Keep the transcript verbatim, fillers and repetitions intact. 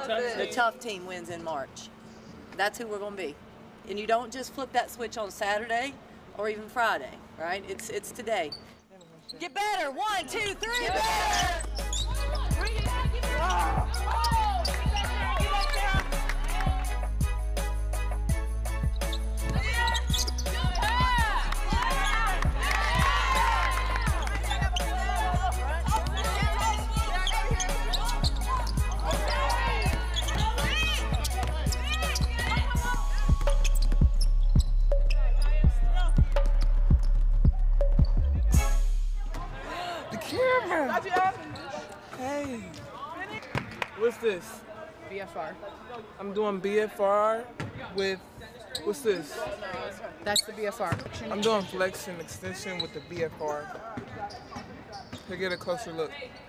The tough team wins in March. That's who we're going to be. And you don't just flip that switch on Saturday or even Friday, right? It's it's today. Get better. One, two, three. Get better. Hey, what's this? B F R. I'm doing B F R with, what's this? That's the B F R. I'm doing flexion extension with the B F R. Here, get a closer look.